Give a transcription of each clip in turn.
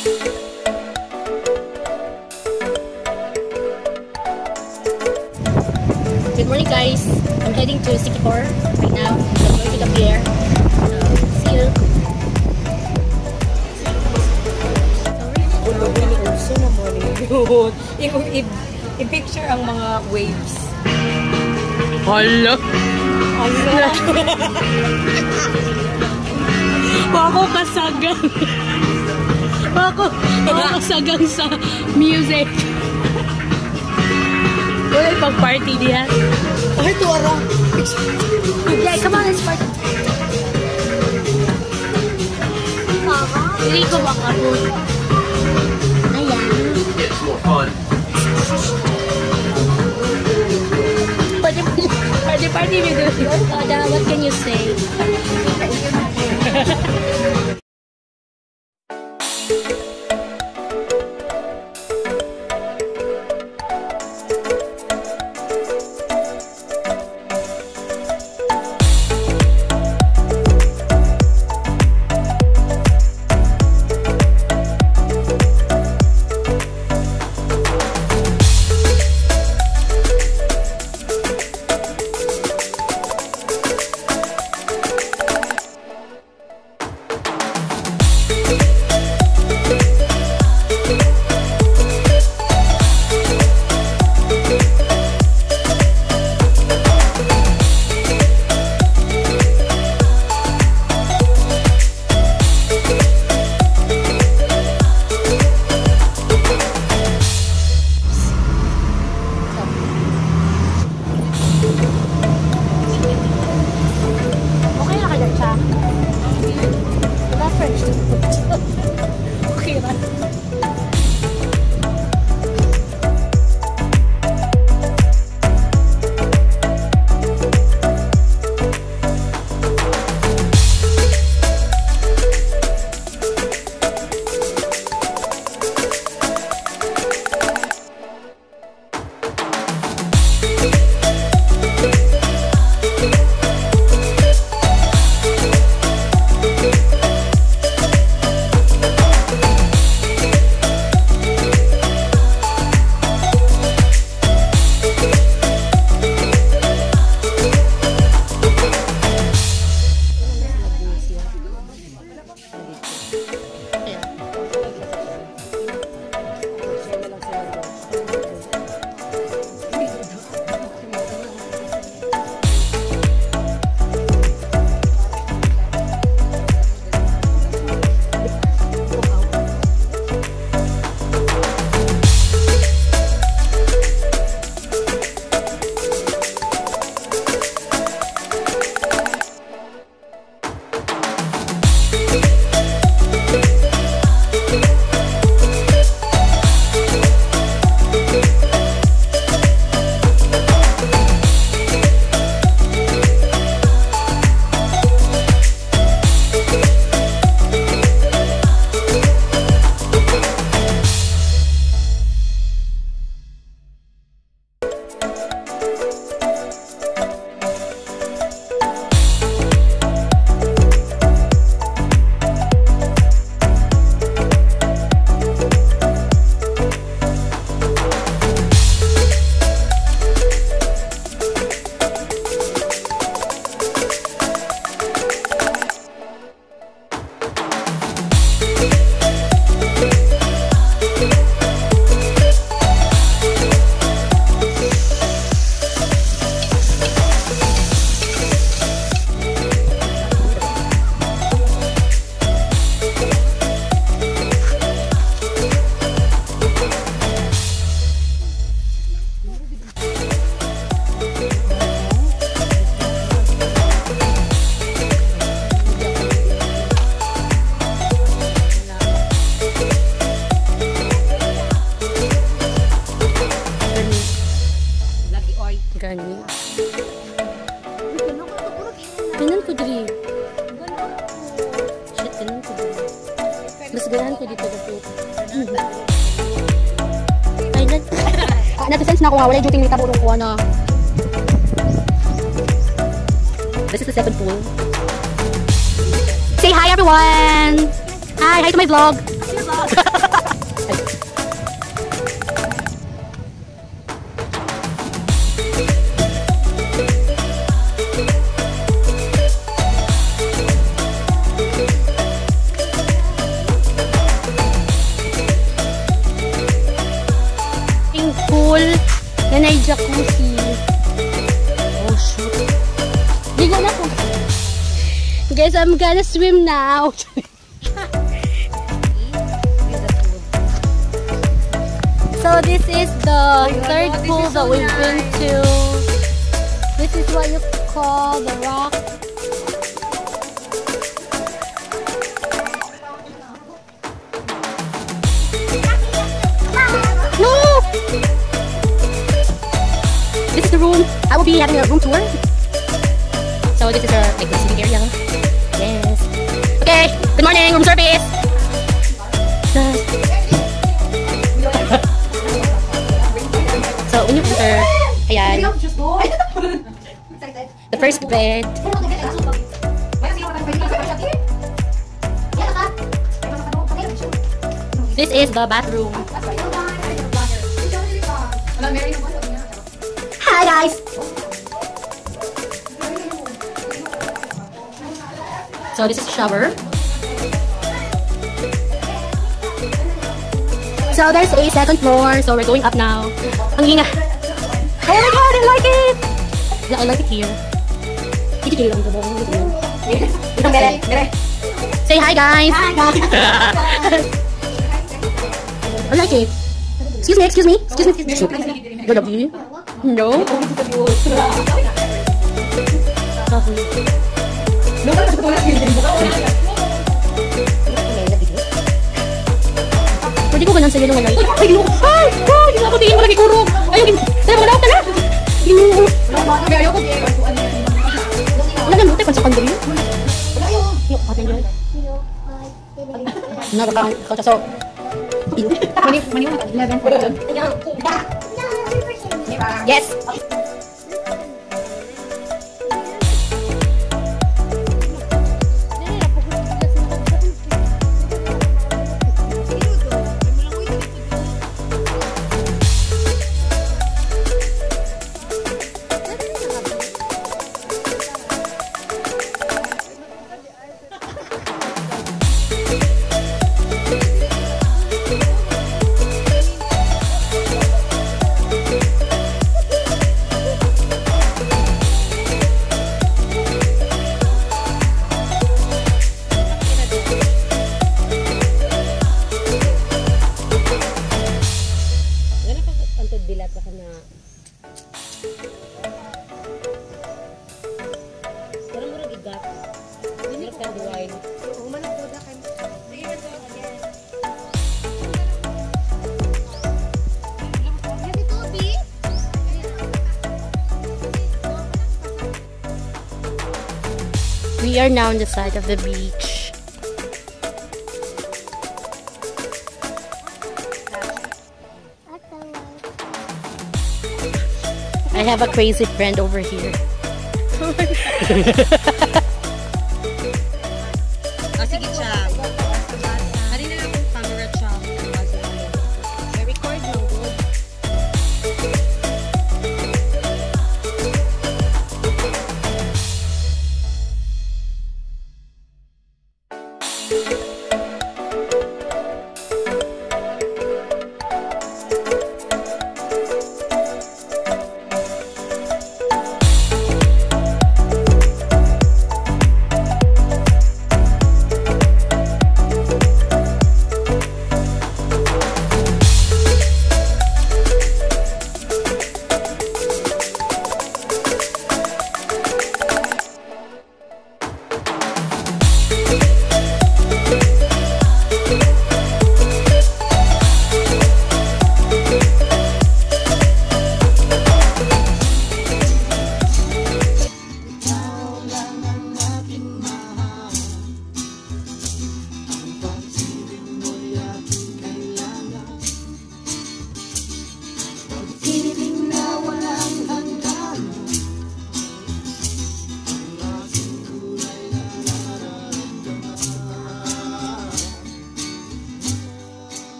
Good morning, guys. I'm heading to Sikihor right now. I'm going to the pier. See you. I-picture ang mga waves. Hala! Hala! Bako kasagang. Bako kasagang sa music. Wala pang party diyan. Ay, ito ara. Yeah, come on, let's party. Hindi ko makabot. Ayan. It's more fun. Party video. What can you say? Mas ganahan ko dito dito. Ay, nag-sense na ako nga. Wala yung duting may tabulong ko na. This is the second pool. Say hi everyone! Hi to my vlog! Pool na may jacuzzi. Oh shoot. Ligo na po. Guys, I'm gonna swim now. So this is the third pool that we've been to. This is what you call the rock. No! This is the room. I will be having a room tour. So this is our like the sitting area. Yes. Okay. Good morning, room service. So when you enter, ayan, the first bed. This is the bathroom. Hi guys. So this is the shower. So there's a second floor. So we're going up now. Ang hinga. Oh my god, I like it. Yeah, I like it here. Say hi guys. Hi guys. I like it. Excuse me, excuse me. Excuse me, excuse me. Good of you. No. Pwede ko ba nang sa'yo nung alay? Ay, gino! Ay! Oh! Hindi ako tingin mo lagi kurog! Ayaw, tara mga dapat na! Gino! Ayaw ko! Wala na lute, pansakan ba yun? Ayaw! Patan yun. Nakakang, so, Maniw, 11 for yun. Yes! We are now on the side of the beach. I have a crazy friend over here. Sige, Chang. Hari na lang yung camera, Chang. I record mo.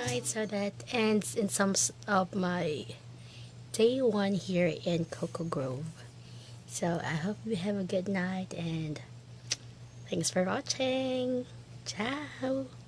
Alright, so that ends in some of my day one here in Coco Grove. So I hope you have a good night and thanks for watching. Ciao!